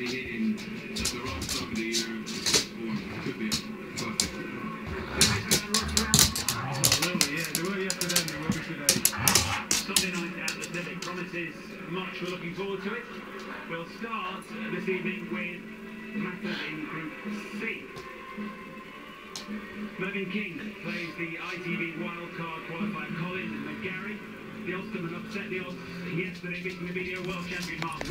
be hitting at the right time of the year. Could be perfect. Absolutely, yeah. They were yesterday and they will be today. Sunday night at the Civic promises much. We're looking forward to it. We'll start this evening with matters in Group C. Mervyn King plays the ITV wildcard qualifier Colin McGarry. The Ulsterman upset the odds yesterday, beating the BDO World Champion Mark